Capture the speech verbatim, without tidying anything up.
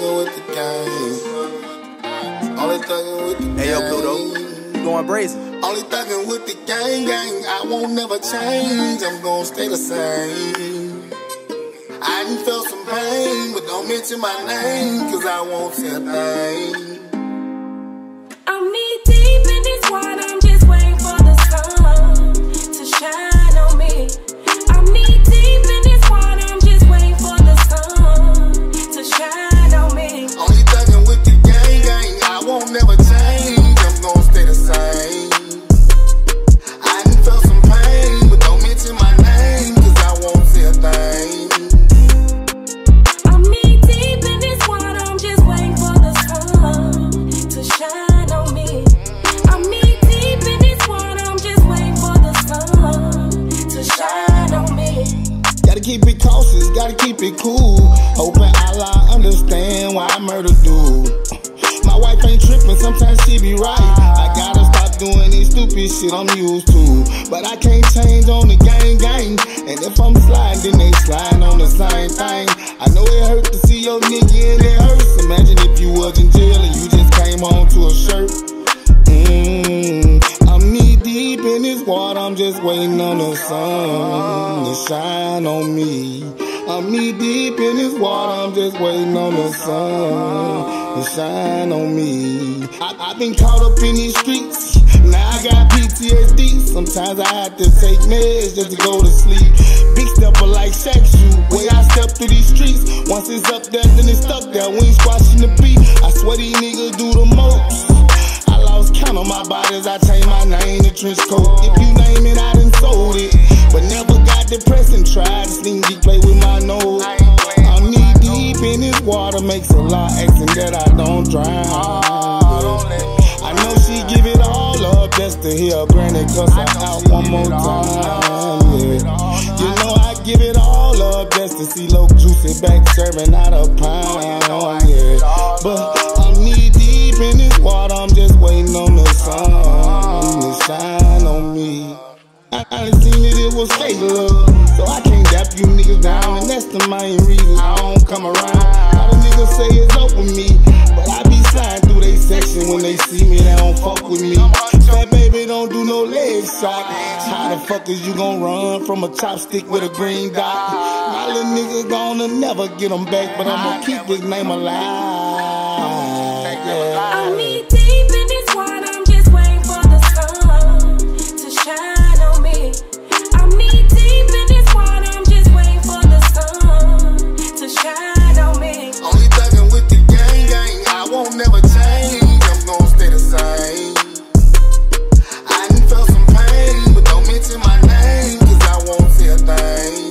thuggin' with the gang. Only thuggin' with the gang. Hey yo, Pluto, going brazen. Only thuggin' with the gang, gang. I won't never change. I'm gon' stay the same. I done felt some pain, but don't mention my name, cause I won't say a thing. I'm knee deep in this water, I'm just waiting for the sun to shine on me. I'm knee deep in this water, I'm just waiting for the sun to shine on me. Only thuggin' with the gang, gang. I won't never change. I'm gon' stay the same. I done felt some pain, but don't mention my name, cause I won't say a thing. I'm knee deep in this water, I'm just waiting for the sun to shine on me. I'm knee deep in this water, I'm just waiting for the sun to shine on me. Gotta keep it cautious, gotta keep it cool. Hoping Allah understand why I murder dude. My wife ain't tripping, sometimes she be right. I gotta stop doing this stupid shit I'm used to. But I can't change on the gang, gang. And if I'm sliding, then they sliding on the same thing. I know it hurt to see your nigga and it hurts. Imagine if you was in jail and you just came home to a shirt. Mmm, I'm knee deep in this water, I'm just waiting on the sun to shine on me. I'm knee deep in this water, I'm just waiting on the sun to shine on me. I, I've been caught up in these streets, now I got P T S D. Sometimes I have to take meds just to go to sleep. Big stepper like Shaq shoot, way I step through these streets. Once it's up there, then it's stuck there, we ain't squashing the beat. I swear these niggas do the most. I lost count on my bodies, I changed my name to trench coat. If you name it, I done sold it, but never got depressed and tried to sneaky play with my nose. I'm knee deep in this water, makes a lot asking that I don't drown. I know she give it all up just to hear her granny cuss her out one more time. Yeah. You know I give it all up just to see Loc Juicy back serving out a pound. Yeah. But I'm knee deep in this water, I'm just waiting on the sun to shine on me. I, I done seen it, it was fake love, so I can't dap you niggas down, and that's the main reason I don't come around. All the niggas say it's up with me, but I be sliding through they section when they see me, they don't fuck with me. Fat baby don't do no leg shot. How the fuck is you gon' run from a chopstick with a green dot? My little niggas gonna never get them back, but I'ma keep his name alive. Yeah. I'm knee deep in this water, I'm just waiting for the sun to shine on me. I'm knee deep in this water, I'm just waiting for the sun to shine on me. Only thuggin' with the gang, gang. I won't never change, I'm gon' stay the same. I done felt some pain, but don't mention my name, cause I won't say a thing.